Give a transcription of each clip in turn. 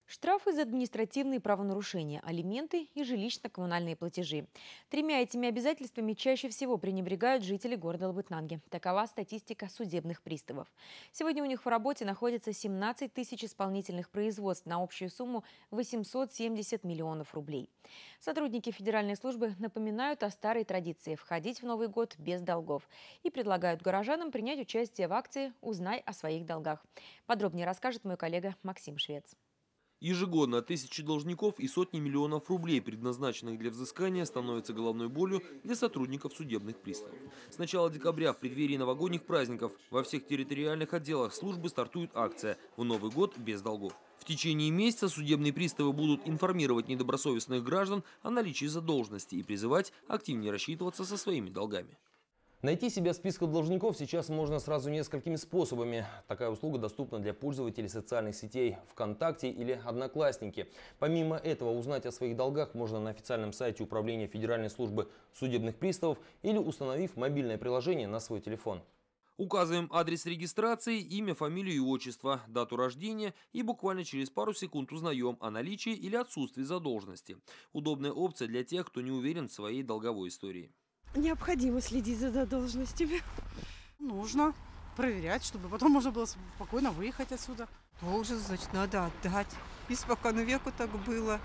Штрафы за административные правонарушения, алименты и жилищно-коммунальные платежи. Тремя этими обязательствами чаще всего пренебрегают жители города Лабытнанги. Такова статистика судебных приставов. Сегодня у них в работе находится 17 тысяч исполнительных производств на общую сумму 870 миллионов рублей. Сотрудники федеральной службы напоминают о старой традиции – входить в Новый год без долгов и предлагают горожанам принять участие в акции «Узнай о своих долгах». Подробнее расскажет мой коллега Максим Швец. Ежегодно тысячи должников и сотни миллионов рублей, предназначенных для взыскания, становятся головной болью для сотрудников судебных приставов. С начала декабря, в преддверии новогодних праздников, во всех территориальных отделах службы стартует акция «В Новый год без долгов». В течение месяца судебные приставы будут информировать недобросовестных граждан о наличии задолженности и призывать активнее рассчитываться со своими долгами. Найти себя в списке должников сейчас можно сразу несколькими способами. Такая услуга доступна для пользователей социальных сетей ВКонтакте или Одноклассники. Помимо этого, узнать о своих долгах можно на официальном сайте Управления Федеральной службы судебных приставов или установив мобильное приложение на свой телефон. Указываем адрес регистрации, имя, фамилию и отчество, дату рождения и буквально через пару секунд узнаем о наличии или отсутствии задолженности. Удобная опция для тех, кто не уверен в своей долговой истории. Необходимо следить за задолженностями. Нужно проверять, чтобы потом можно было спокойно выехать отсюда. Должен, значит, надо отдать. Испокон веку так было.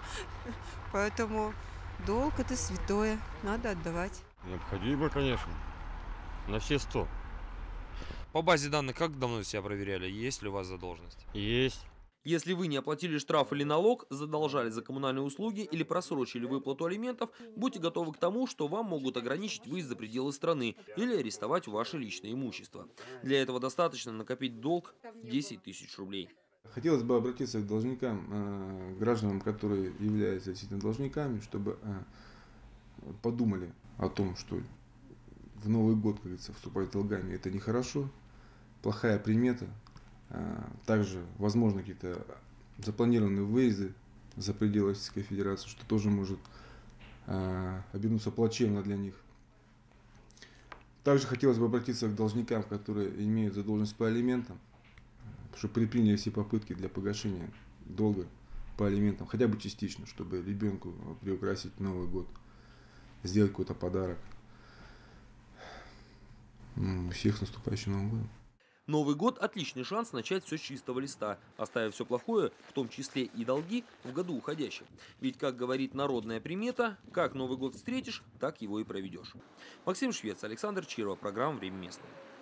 Поэтому долг – это святое, надо отдавать. Необходимо, конечно, на все 100. По базе данных, как давно себя проверяли? Есть ли у вас задолженность? Есть. Если вы не оплатили штраф или налог, задолжали за коммунальные услуги или просрочили выплату алиментов, будьте готовы к тому, что вам могут ограничить выезд за пределы страны или арестовать ваше личное имущество. Для этого достаточно накопить долг в 10 тысяч рублей. Хотелось бы обратиться к должникам, гражданам, которые являются действительно должниками, чтобы подумали о том, что в Новый год, как говорится, вступать долгами – это нехорошо, плохая примета. Также, возможно, какие-то запланированные выезды за пределы Российской Федерации, что тоже может обернуться плачевно для них. Также хотелось бы обратиться к должникам, которые имеют задолженность по алиментам, чтобы предприняли все попытки для погашения долга по алиментам, хотя бы частично, чтобы ребенку приукрасить Новый год, сделать какой-то подарок. Всех с наступающим Новым годом. Новый год – отличный шанс начать все с чистого листа, оставив все плохое, в том числе и долги, в году уходящем. Ведь, как говорит народная примета, как Новый год встретишь, так его и проведешь. Максим Швец, Александр Чирова, программа «Время местное».